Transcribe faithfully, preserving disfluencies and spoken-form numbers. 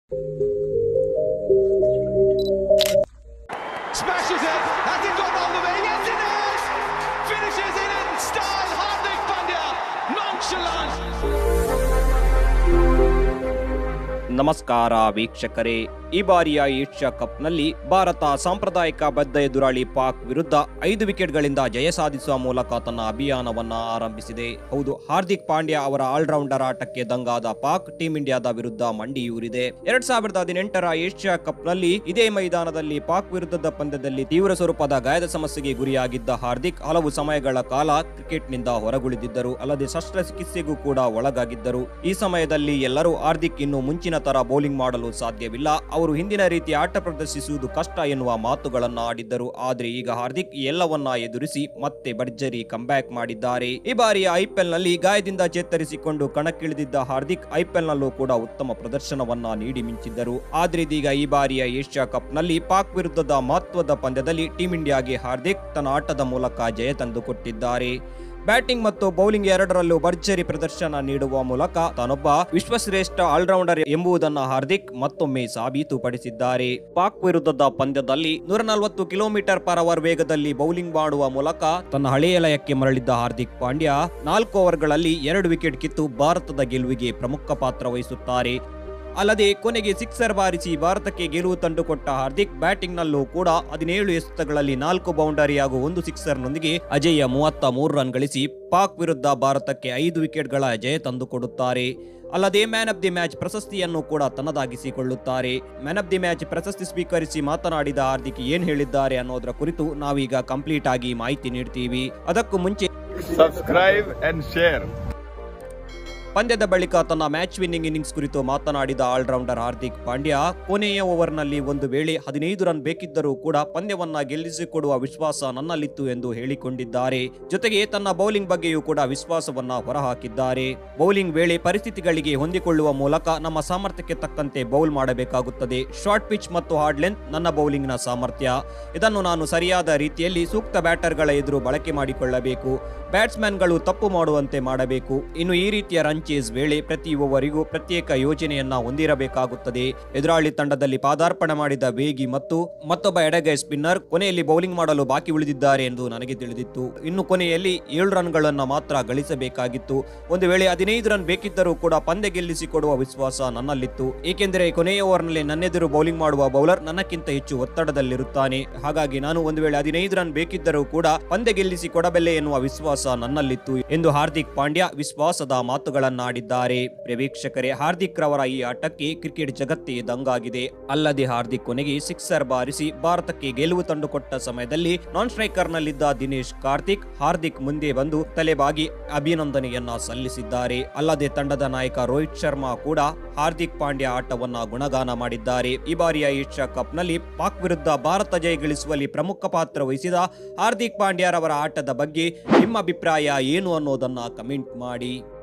Smashes it. Has it gone all the way? Yes, it has. Finishes it in style. Hardik Pandya. Nonchalant. ನಮಸ್ಕಾರ ವೀಕ್ಷಕರೇ, ಈ ಬಾರಿಯ Asia ಕಪ್ನಲ್ಲಿ Bharat ಸಾಂಪ್ರದಾಯಿಕ ಬದ್ಧ ಎದುರಾಳಿ ಪಾಕ್ ವಿರುದ್ಧ ಐದು ವಿಕೆಟ್ಗಳಿಂದ ಜಯ ಸಾಧಿಸುವ ಮೂಲಕ ತನ್ನ ಅಭಿಯಾನವನ್ನ ಆರಂಭಿಸಿದೆ. ಹೌದು, ಹಾರ್ದಿಕ್ ಪಾಂಡ್ಯ ಅವರ ಆಲ್ರೌಂಡರ್ ಆಟಕ್ಕೆ ದಂಗಾದ ಪಾಕ್ ಟೀಂ ಇಂಡಿಯಾದ ವಿರುದ್ಧ ಮಂಡಿಯೂರಿದೆ. ಎರಡ್ ಸಾವಿರದ ಹದಿನೆಂಟರ ಏಷ್ಯಾ ಕಪ್ನಲ್ಲಿ ಇದೇ ಮೈದಾನದಲ್ಲಿ ಪಾಕ್ ವಿರುದ್ಧದ ಪಂದ್ಯದಲ್ಲಿ ತೀವ್ರ ಸ್ವರೂಪದ ಗಾಯದ ಸಮಸ್ಯೆಗೆ ಗುರಿಯಾಗಿದ್ದ ಹಾರ್ದಿಕ್ ಹಲವು ಸಮಯಗಳ ಕಾಲ ಕ್ರಿಕೆಟ್ನಿಂದ ಹೊರಗುಳಿದಿದ್ದರು. ಅಲ್ಲದೆ ಶಸ್ತ್ರಚಿಕಿತ್ಸೆಗೂ ಕೂಡ ಒಳಗಾಗಿದ್ದರು. ಈ ಸಮಯದಲ್ಲಿ ಎಲ್ಲರೂ ಹಾರ್ದಿಕ್ ಇನ್ನು ಮುಂಚಿನ ತರ ಬೌಲಿಂಗ್ ಮಾಡಲು ಸಾಧ್ಯವಿಲ್ಲ, ಅವರು ಹಿಂದಿನ ರೀತಿ ಆಟ ಪ್ರದರ್ಶಿಸುವುದು ಕಷ್ಟ ಎನ್ನುವ ಮಾತುಗಳನ್ನ ಆಡಿದ್ದರು. ಆದ್ರೆ ಈಗ ಹಾರ್ದಿಕ್ ಎಲ್ಲವನ್ನ ಎದುರಿಸಿ ಮತ್ತೆ ಭರ್ಜರಿ ಕಂಬ್ಯಾಕ್ ಮಾಡಿದ್ದಾರೆ. ಈ ಬಾರಿಯ ಐಪಿಎಲ್ ನಲ್ಲಿ ಗಾಯದಿಂದ ಚೇತರಿಸಿಕೊಂಡು ಕಣಕ್ಕಿಳಿದಿದ್ದ ಹಾರ್ದಿಕ್ ಐಪಿಎಲ್ ನಲ್ಲೂ ಕೂಡ ಉತ್ತಮ ಪ್ರದರ್ಶನವನ್ನ ನೀಡಿ ಮಿಂಚಿದ್ದರು. ಆದ್ರೆ ಇದೀಗ ಈ ಬಾರಿಯ ಏಷ್ಯಾ ಕಪ್ ನಲ್ಲಿ ಪಾಕ್ ವಿರುದ್ಧದ ಮಹತ್ವದ ಪಂದ್ಯದಲ್ಲಿ ಟೀಂ ಇಂಡಿಯಾಗೆ ಹಾರ್ದಿಕ್ ತನ್ನ ಆಟದ ಮೂಲಕ ಜಯ ತಂದುಕೊಟ್ಟಿದ್ದಾರೆ. ಬ್ಯಾಟಿಂಗ್ ಮತ್ತು ಬೌಲಿಂಗ್ ಎರಡರಲ್ಲೂ ಭರ್ಜರಿ ಪ್ರದರ್ಶನ ನೀಡುವ ಮೂಲಕ ತಾನೊಬ್ಬ ವಿಶ್ವಶ್ರೇಷ್ಠ ಆಲ್ರೌಂಡರ್ ಎಂಬುದನ್ನು ಹಾರ್ದಿಕ್ ಮತ್ತೊಮ್ಮೆ ಸಾಬೀತುಪಡಿಸಿದ್ದಾರೆ. ಪಾಕ್ ವಿರುದ್ಧದ ಪಂದ್ಯದಲ್ಲಿ ನೂರ ನಲವತ್ತು ಕಿಲೋಮೀಟರ್ ಪರ್ ಅವರ್ ವೇಗದಲ್ಲಿ ಬೌಲಿಂಗ್ ಮಾಡುವ ಮೂಲಕ ತನ್ನ ಹಳೆಯ ಲಯಕ್ಕೆ ಮರಳಿದ್ದ ಹಾರ್ದಿಕ್ ಪಾಂಡ್ಯ ನಾಲ್ಕು ಓವರ್ಗಳಲ್ಲಿ ಎರಡು ವಿಕೆಟ್ ಕಿತ್ತು ಭಾರತದ ಗೆಲುವಿಗೆ ಪ್ರಮುಖ ಪಾತ್ರ ವಹಿಸುತ್ತಾರೆ. ಅಲ್ಲದೆ ಕೊನೆಗೆ ಸಿಕ್ಸರ್ ಬಾರಿಸಿ ಭಾರತಕ್ಕೆ ಗೆಲುವು ತಂದುಕೊಟ್ಟ ಹಾರ್ದಿಕ್ ಬ್ಯಾಟಿಂಗ್ ನಲ್ಲೂ ಕೂಡ ಹದಿನೇಳು ಎಸೆತಗಳಲ್ಲಿ ನಾಲ್ಕು ಬೌಂಡರಿ ಹಾಗೂ ಒಂದು ಸಿಕ್ಸರ್ ನೊಂದಿಗೆ ಅಜೇಯ ಮೂವತ್ತ ಮೂರು ರನ್ ಗಳಿಸಿ ಪಾಕ್ ವಿರುದ್ಧ ಭಾರತಕ್ಕೆ ಐದು ವಿಕೆಟ್ಗಳ ಜಯ ತಂದುಕೊಡುತ್ತಾರೆ. ಅಲ್ಲದೆ ಮ್ಯಾನ್ ಆಫ್ ದಿ ಮ್ಯಾಚ್ ಪ್ರಶಸ್ತಿಯನ್ನು ಕೂಡ ತನ್ನದಾಗಿಸಿಕೊಳ್ಳುತ್ತಾರೆ. ಮ್ಯಾನ್ ಆಫ್ ದಿ ಮ್ಯಾಚ್ ಪ್ರಶಸ್ತಿ ಸ್ವೀಕರಿಸಿ ಮಾತನಾಡಿದ ಹಾರ್ದಿಕ್ ಏನ್ ಹೇಳಿದ್ದಾರೆ ಅನ್ನೋದರ ಕುರಿತು ನಾವೀಗ ಕಂಪ್ಲೀಟ್ ಆಗಿ ಮಾಹಿತಿ ನೀಡ್ತೀವಿ. ಅದಕ್ಕೂ ಮುಂಚೆ ಸಬ್ಸ್ಕ್ರೈಬ್ ಅಂಡ್ ಶೇರ್. ಪಂದ್ಯದ ಬಳಿಕ ತನ್ನ ಮ್ಯಾಚ್ ವಿನ್ನಿಂಗ್ ಇನ್ನಿಂಗ್ಸ್ ಕುರಿತು ಮಾತನಾಡಿದ ಆಲ್ರೌಂಡರ್ ಹಾರ್ದಿಕ್ ಪಾಂಡ್ಯ ಕೊನೆಯ ಓವರ್ನಲ್ಲಿ ಒಂದು ವೇಳೆ ಹದಿನೈದು ರನ್ ಬೇಕಿದ್ದರೂ ಕೂಡ ಪಂದ್ಯವನ್ನ ಗೆಲ್ಲಿಸಿಕೊಡುವ ವಿಶ್ವಾಸ ನನ್ನಲ್ಲಿತ್ತು ಎಂದು ಹೇಳಿಕೊಂಡಿದ್ದಾರೆ. ಜೊತೆಗೆ ತನ್ನ ಬೌಲಿಂಗ್ ಬಗ್ಗೆಯೂ ಕೂಡ ವಿಶ್ವಾಸವನ್ನ ಹೊರಹಾಕಿದ್ದಾರೆ. ಬೌಲಿಂಗ್ ವೇಳೆ ಪರಿಸ್ಥಿತಿಗಳಿಗೆ ಹೊಂದಿಕೊಳ್ಳುವ ಮೂಲಕ ನಮ್ಮ ಸಾಮರ್ಥ್ಯಕ್ಕೆ ತಕ್ಕಂತೆ ಬೌಲ್ ಮಾಡಬೇಕಾಗುತ್ತದೆ. ಶಾರ್ಟ್ ಪಿಚ್ ಮತ್ತು ಹಾರ್ಡ್ ಲೆಂತ್ ನನ್ನ ಬೌಲಿಂಗ್ ನ ಸಾಮರ್ಥ್ಯ. ಇದನ್ನು ನಾನು ಸರಿಯಾದ ರೀತಿಯಲ್ಲಿ ಸೂಕ್ತ ಬ್ಯಾಟರ್ಗಳ ಎದುರು ಬಳಕೆ ಮಾಡಿಕೊಳ್ಳಬೇಕು. ಬ್ಯಾಟ್ಸ್ಮನ್ಗಳು ತಪ್ಪು ಮಾಡುವಂತೆ ಮಾಡಬೇಕು. ಇನ್ನು ಈ ರೀತಿಯ ರನ್ ಚೇಸ್ ವೇಳೆ ಪ್ರತಿ ಓವರಿಗೂ ಪ್ರತ್ಯೇಕ ಯೋಜನೆಯನ್ನ ಹೊಂದಿರಬೇಕಾಗುತ್ತದೆ. ಎದುರಾಳಿ ತಂಡದಲ್ಲಿ ಪಾದಾರ್ಪಣೆ ಮಾಡಿದ ವೇಗಿ ಮತ್ತು ಮತ್ತೊಬ್ಬ ಎಡಗೈ ಸ್ಪಿನ್ನರ್ ಕೊನೆಯಲ್ಲಿ ಬೌಲಿಂಗ್ ಮಾಡಲು ಬಾಕಿ ಉಳಿದಿದ್ದಾರೆ ಎಂದು ನನಗೆ ತಿಳಿದಿತ್ತು. ಇನ್ನು ಕೊನೆಯಲ್ಲಿ ಏಳು ರನ್ ಗಳನ್ನ ಮಾತ್ರ ಗಳಿಸಬೇಕಾಗಿತ್ತು. ಒಂದು ವೇಳೆ ಹದಿನೈದು ರನ್ ಬೇಕಿದ್ದರೂ ಕೂಡ ಪಂದ್ಯ ಗೆಲ್ಲಿಸಿಕೊಡುವ ವಿಶ್ವಾಸ ನನ್ನಲ್ಲಿತ್ತು. ಏಕೆಂದರೆ ಕೊನೆಯ ಓವರ್ನಲ್ಲಿ ನನ್ನೆದುರು ಬೌಲಿಂಗ್ ಮಾಡುವ ಬೌಲರ್ ನನ್ನಕ್ಕಿಂತ ಹೆಚ್ಚು ಒತ್ತಡದಲ್ಲಿರುತ್ತಾನೆ. ಹಾಗಾಗಿ ನಾನು ಒಂದು ವೇಳೆ ಹದಿನೈದು ರನ್ ಬೇಕಿದ್ದರೂ ಕೂಡ ಪಂದ್ಯ ಗೆಲ್ಲಿಸಿ ಕೊಡಬಲ್ಲೆ ಎನ್ನುವ ವಿಶ್ವಾಸ ನನ್ನಲ್ಲಿತ್ತು ಎಂದು ಹಾರ್ದಿಕ್ ಪಾಂಡ್ಯ ವಿಶ್ವಾಸದ ಮಾತುಗಳನ್ನಾಡಿದ್ದಾರೆ. ವೀಕ್ಷಕರೇ, ಹಾರ್ದಿಕ್ ರವರ ಈ ಆಟಕ್ಕೆ ಕ್ರಿಕೆಟ್ ಜಗತ್ತೇ ದಂಗಾಗಿದೆ. ಅಲ್ಲದೆ ಹಾರ್ದಿಕ್ ಕೊನೆಗೆ ಸಿಕ್ಸರ್ ಬಾರಿಸಿ ಭಾರತಕ್ಕೆ ಗೆಲುವು ತಂದುಕೊಟ್ಟ ಸಮಯದಲ್ಲಿ ನಾನ್ ಸ್ಟ್ರೈಕರ್ ನಲ್ಲಿದ್ದ ದಿನೇಶ್ ಕಾರ್ತಿಕ್ ಹಾರ್ದಿಕ್ ಮುಂದೆ ಬಂದು ತಲೆಬಾಗಿ ಅಭಿನಂದನೆಯನ್ನ ಸಲ್ಲಿಸಿದ್ದಾರೆ. ಅಲ್ಲದೆ ತಂಡದ ನಾಯಕ ರೋಹಿತ್ ಶರ್ಮಾ ಕೂಡ ಹಾರ್ದಿಕ್ ಪಾಂಡ್ಯ ಆಟವನ್ನ ಗುಣಗಾನ ಮಾಡಿದ್ದಾರೆ. ಈ ಬಾರಿಯ ಏಷ್ಯಾ ಕಪ್ ನಲ್ಲಿ ಪಾಕ್ ವಿರುದ್ಧ ಭಾರತ ಜಯ ಗಳಿಸುವಲ್ಲಿ ಪ್ರಮುಖ ಪಾತ್ರ ವಹಿಸಿದ ಹಾರ್ದಿಕ್ ಪಾಂಡ್ಯ ರವರ ಆಟದ ಬಗ್ಗೆ ನಿಮ್ಮ ಅಭಿಪ್ರಾಯ ಏನು ಅನ್ನೋದನ್ನ ಕಮೆಂಟ್ ಮಾಡಿ.